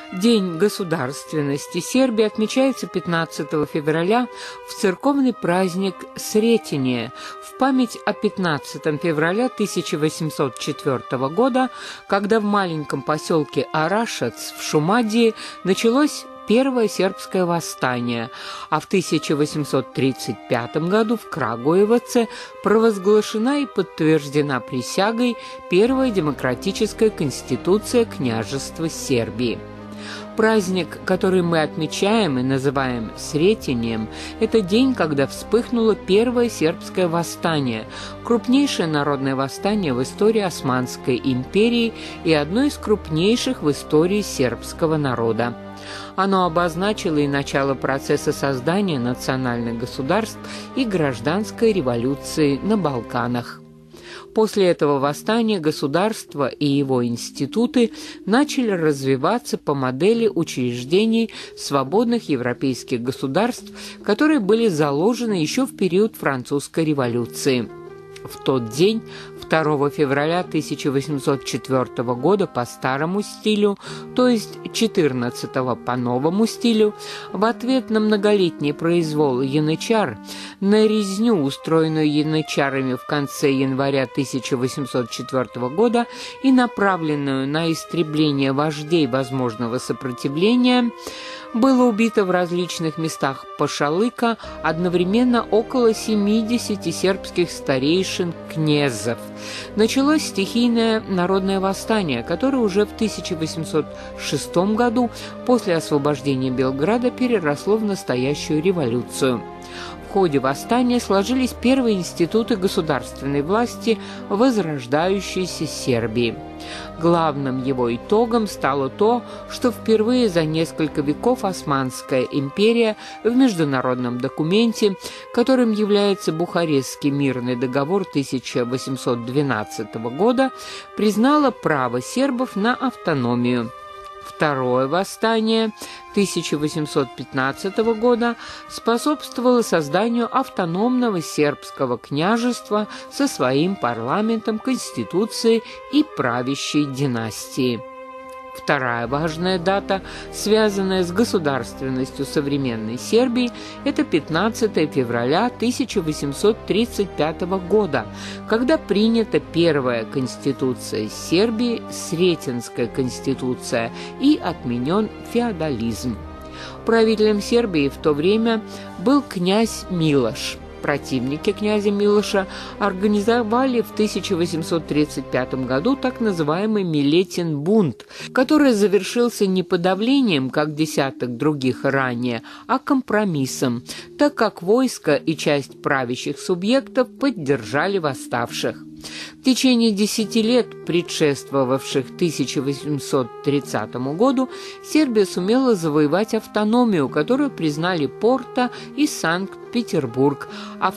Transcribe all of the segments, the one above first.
День государственности Сербии отмечается 15 февраля в церковный праздник Сретение в память о 15 февраля 1804 года, когда в маленьком поселке Арашац в Шумадии началось Первое сербское восстание, а в 1835 году в Крагуеваце провозглашена и подтверждена присягой Первая демократическая конституция княжества Сербии. Праздник, который мы отмечаем и называем Сретением, это день, когда вспыхнуло Первое сербское восстание, крупнейшее народное восстание в истории Османской империи и одно из крупнейших в истории сербского народа. Оно обозначило и начало процесса создания национальных государств и гражданской революции на Балканах. После этого восстания государство и его институты начали развиваться по модели учреждений свободных европейских государств, которые были заложены еще в период Французской революции. В тот день, 2 февраля 1804 года по старому стилю, то есть 14-го по новому стилю, в ответ на многолетний произвол янычар, на резню, устроенную янычарами в конце января 1804 года и направленную на истребление вождей возможного сопротивления, было убито в различных местах Пашалыка одновременно около 70 сербских старейшин-князов. Началось стихийное народное восстание, которое уже в 1806 году после освобождения Белграда переросло в настоящую революцию. В ходе восстания сложились первые институты государственной власти возрождающейся Сербии. Главным его итогом стало то, что впервые за несколько веков Османская империя в международном документе, которым является Бухарестский мирный договор 1812 года, признала право сербов на автономию. Второе восстание 1815 года способствовало созданию автономного сербского княжества со своим парламентом, конституцией и правящей династией. Вторая важная дата, связанная с государственностью современной Сербии, это 15 февраля 1835 года, когда принята первая конституция Сербии, Сретенская конституция, и отменен феодализм. Правителем Сербии в то время был князь Милош. Противники князя Милоша организовали в 1835 году так называемый Милетин бунт, который завершился не подавлением, как десяток других ранее, а компромиссом, так как войско и часть правящих субъектов поддержали восставших. В течение 10 лет, предшествовавших 1830 году, Сербия сумела завоевать автономию, которую признали Порто и Санкт-Петербург, а в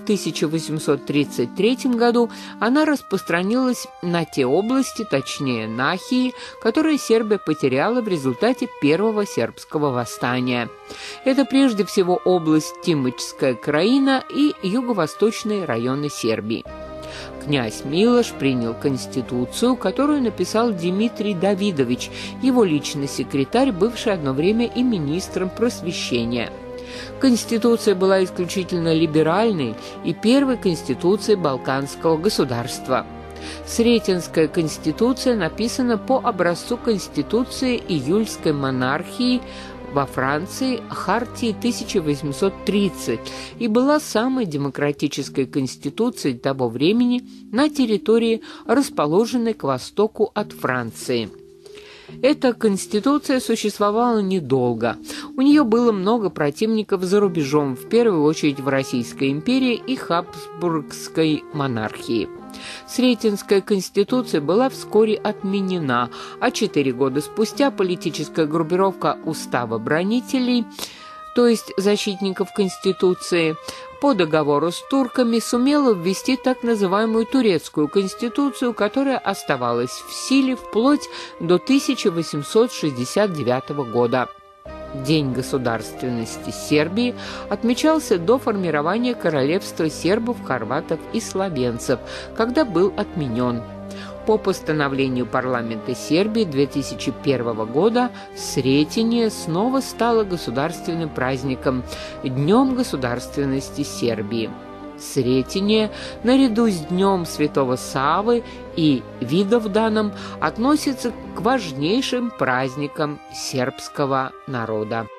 1833 году она распространилась на те области, точнее Нахии, которые Сербия потеряла в результате Первого сербского восстания. Это прежде всего область Тимочская краина и юго-восточные районы Сербии. Князь Милош принял конституцию, которую написал Дмитрий Давидович, его личный секретарь, бывший одно время и министром просвещения. Конституция была исключительно либеральной и первой конституцией балканского государства. Сретенская конституция написана по образцу конституции июльской монархии во Франции Хартии 1830 и была самой демократической конституцией того времени на территории, расположенной к востоку от Франции. Эта конституция существовала недолго. У нее было много противников за рубежом, в первую очередь в Российской империи и Хабсбургской монархии. Сретенская конституция была вскоре отменена, а 4 года спустя политическая группировка уставобранителей, то есть защитников Конституции, по договору с турками сумела ввести так называемую турецкую конституцию, которая оставалась в силе вплоть до 1869 года. День государственности Сербии отмечался до формирования королевства сербов, хорватов и словенцев, когда был отменен. по постановлению парламента Сербии 2001 года Сретение снова стало государственным праздником, Днем государственности Сербии. Сретение, наряду с Днем Святого Саввы и Видовданом, относится к важнейшим праздникам сербского народа.